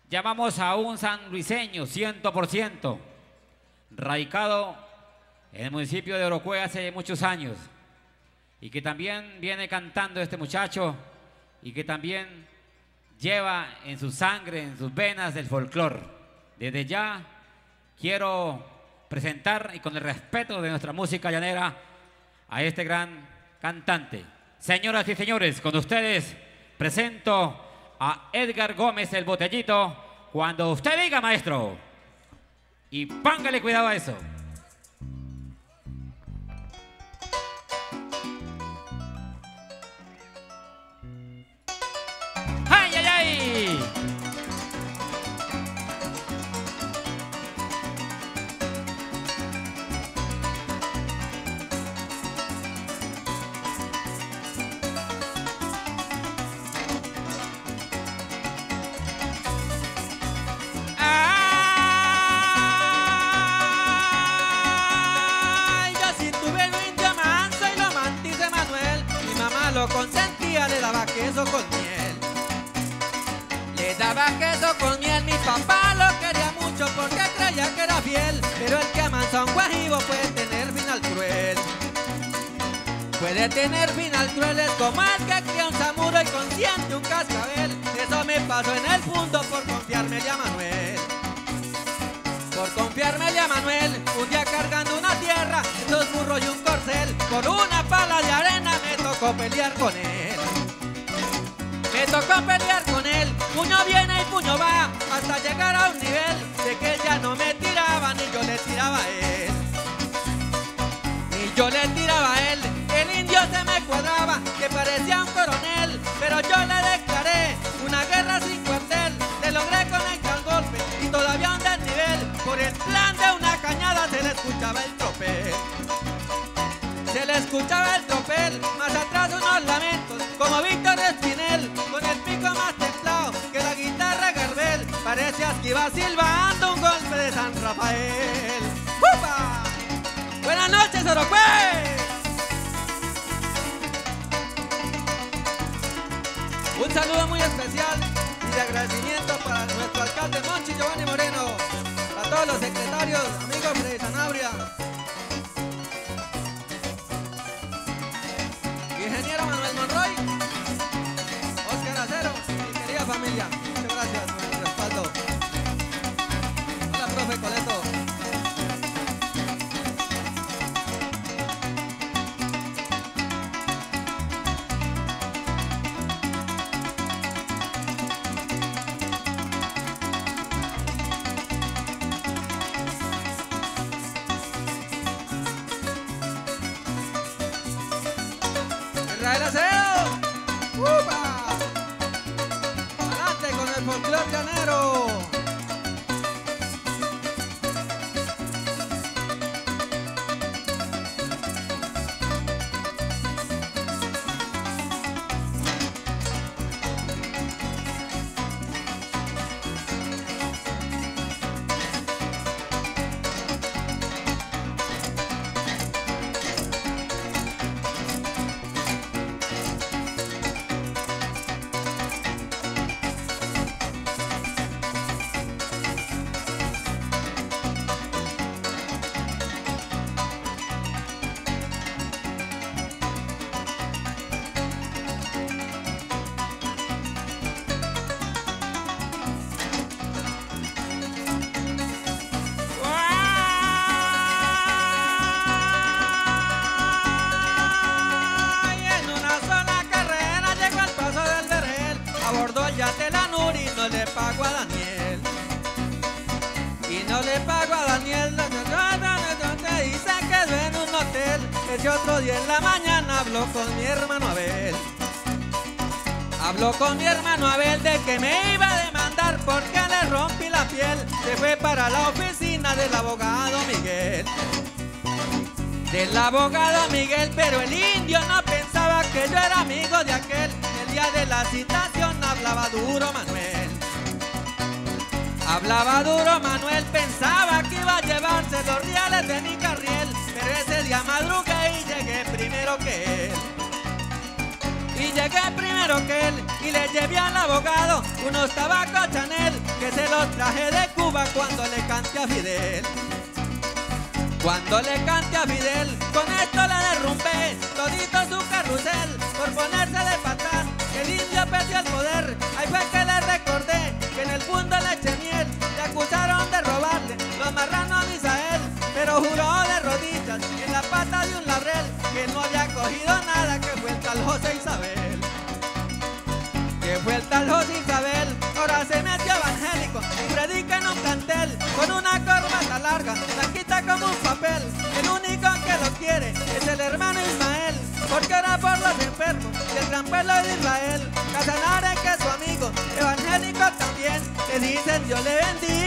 Llamamos a un sanluiseño 100%, radicado en el municipio de Orocue hace muchos años, y que también viene cantando este muchacho, y que también lleva en su sangre, en sus venas, el folclore. Desde ya quiero presentar, y con el respeto de nuestra música llanera, a este gran cantante. Señoras y señores, con ustedes presento a Edgar Gómez el Botellito. Cuando usted diga, maestro, y póngale cuidado a eso. ¡Ay, ay, ay! Lo consentía, le daba queso con miel. Le daba queso con miel, mi papá lo quería mucho porque creía que era fiel. Pero el que amansa a un guajibo puede tener final cruel. Puede tener final cruel, es como el que cría un samuro y consiente un cascabel. Eso me pasó en el punto por confiármele a Manuel. Por confiármele a Manuel, un día cargando una tierra, dos burros y un corcel, por una pala de arena me tocó pelear con él. Me tocó pelear con él, puño viene y puño va, hasta llegar a un nivel de que él ya no me tiraba, ni yo le tiraba a él. Ni yo le tiraba a él, el indio se me cuadraba, que parecía un coronel, pero yo le declaré una guerra sin cuartel, le logré conectar el golpe y todavía un desnivel. Por el plan de una cañada se le escuchaba el tropel. Se le escuchaba el tropel, más atrás unos lamentos, como Víctor Espinel, con el pico más templado que la guitarra Gardel. Parecía que iba silbando un golpe de San Rafael. ¡Upa! Buenas noches, Orocue. Un saludo muy especial y de agradecimiento para nuestro alcalde Monchi Giovanni Moreno, para todos los secretarios, amigos Freddy Sanabria, ingeniero Manuel Monroy, Oscar Acero, mi querida familia. Muchas gracias por el respaldo. Hola, profe Coleto. Israel Acevedo. ¡Upa! Adelante con el folclor llanero. No le pago a Daniel, y no le pago a Daniel, te dice que ven un hotel. Ese otro día en la mañana habló con mi hermano Abel. Habló con mi hermano Abel de que me iba a demandar porque le rompí la piel. Se fue para la oficina del abogado Miguel. Del abogado Miguel, pero el indio no pensaba que yo era amigo de aquel. El día de la citación hablaba duro Manuel. Hablaba duro Manuel, pensaba que iba a llevarse los reales de mi carriel, pero ese día madrugué y llegué primero que él. Y llegué primero que él y le llevé al abogado unos tabacos Chanel que se los traje de Cuba cuando le cante a Fidel. Cuando le cante a Fidel, con esto le derrumbé todito su carrusel, por ponerse de patán, que el indio perdió el poder. Ahí fue que le recordé que en el mundo le eché miel, le acusaron de robarle los marranos a Misael, pero juró de rodillas en la pata de un laurel que no había cogido nada, que fue el tal José Isabel. Que fue el tal José Isabel, ahora se metió evangélico y predica en un plantel con una corbata larga, blanquita como un papel. El único que lo quiere es el hermano Ismael, porque ora por los enfermos y el gran pueblo de Israel. Casanare, que es su amigo, evangélico también, le dicen Dios le bendiga.